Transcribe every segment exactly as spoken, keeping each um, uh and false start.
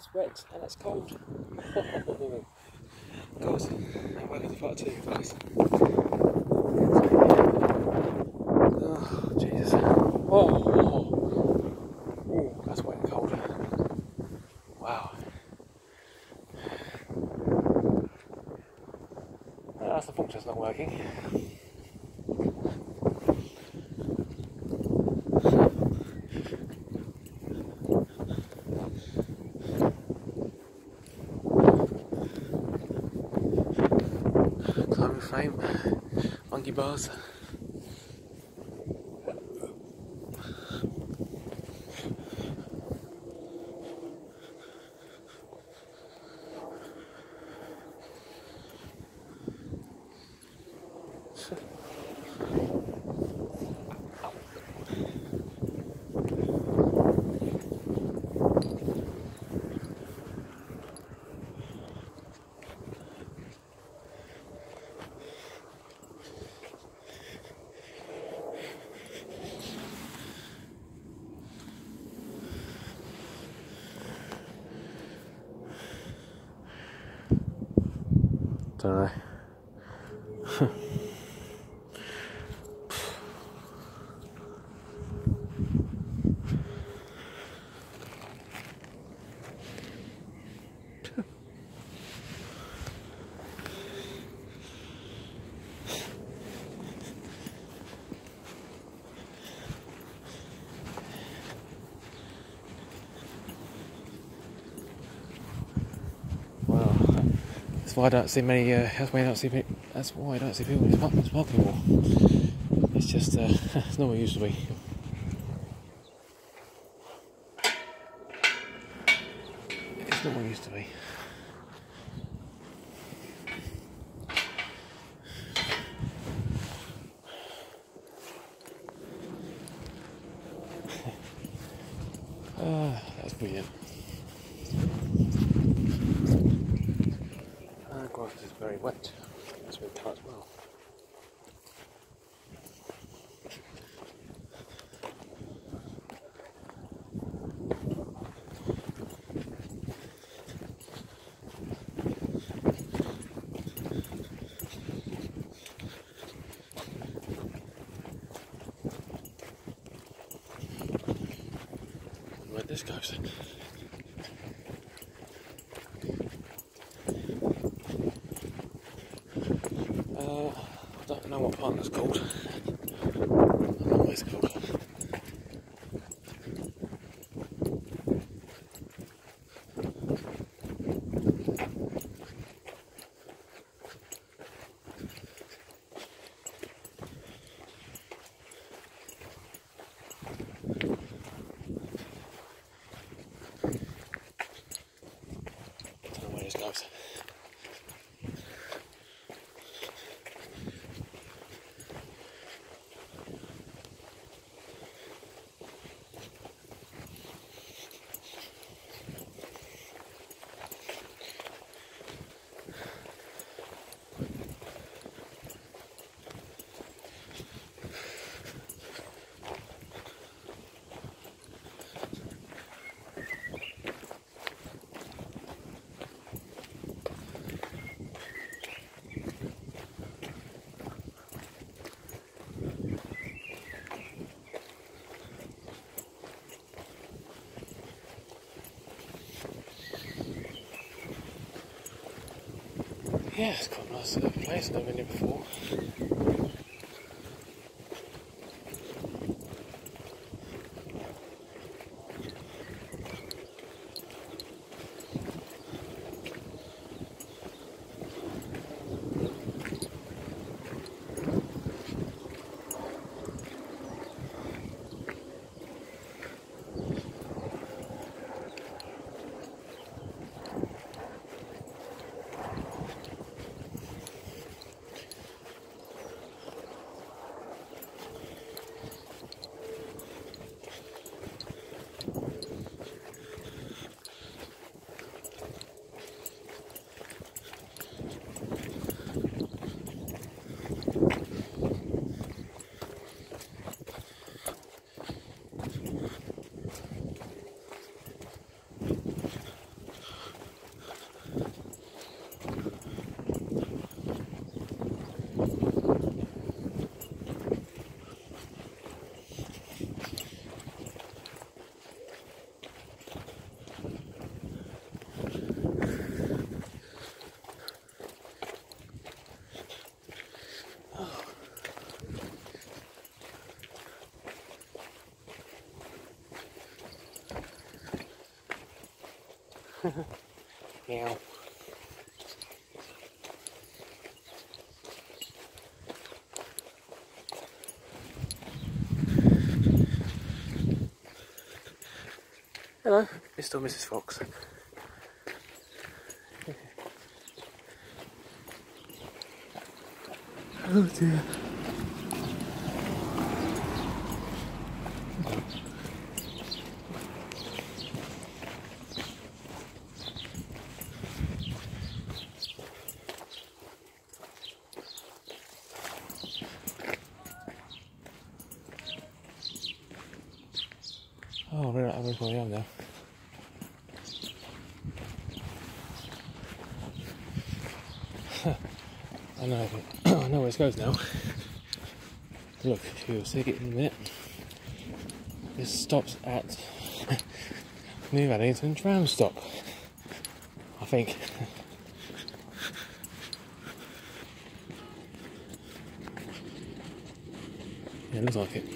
that's wet and that's cold. Oh, God, I'm welcome to part two, guys. Oh, Jesus. Oh, oh, oh, that's wet and cold. Wow. That's the filter's not working. Climbing frame, monkey bars. Don't know. Well, that's why I don't see many. Uh, that's why I don't see people. That's why I don't see people in this park anymore. It's just uh, it's not what it used to be. It's not what it used to be. Ah, that's brilliant. Ah, grass is very wet. It's very cut as well. Where this goes then. Uh, I don't know what part that's called. I don't know what it's called. I don't know where this goes. Yeah, it's quite a nice uh, place. I've never been here before. Meow. Hello, Mister or Missus Fox. Oh dear. Oh, we're at where I am now. I know, I know where this goes now. Look, you'll see it in a minute. This stops at New Addington tram stop, I think. Yeah, it looks like it.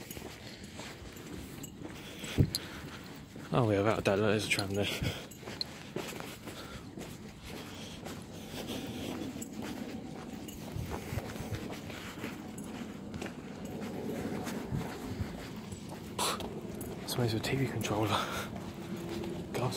Oh, yeah, without that, there's a tram there. Smells of a T V controller. God.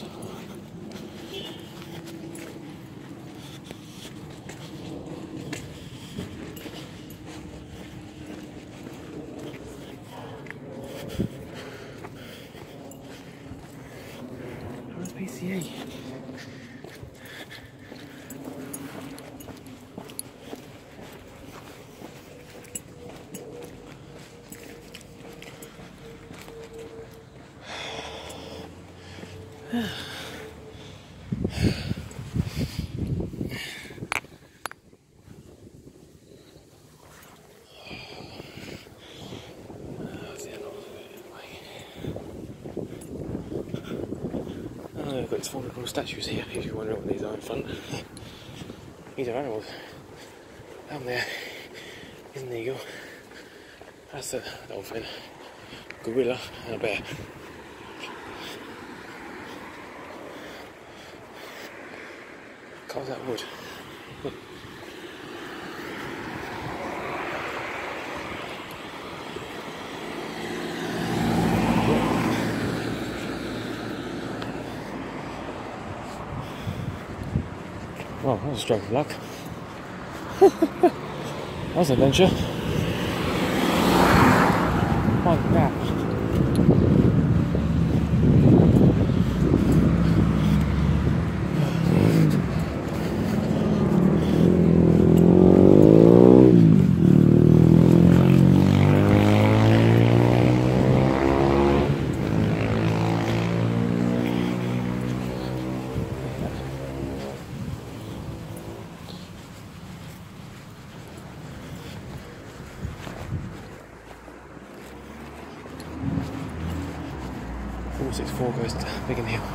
Where's P C E? Oh, I've got these four little statues here, if you're wondering what these are in front. These are animals. Down there is an eagle. That's a dolphin, gorilla, and a bear. Carves out wood. Well, that was a stroke of luck. That was an adventure. Like that. four six four goes to Biggin Hill.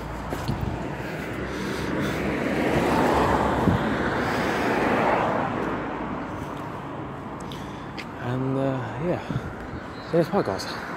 And uh, yeah, so that's my guys.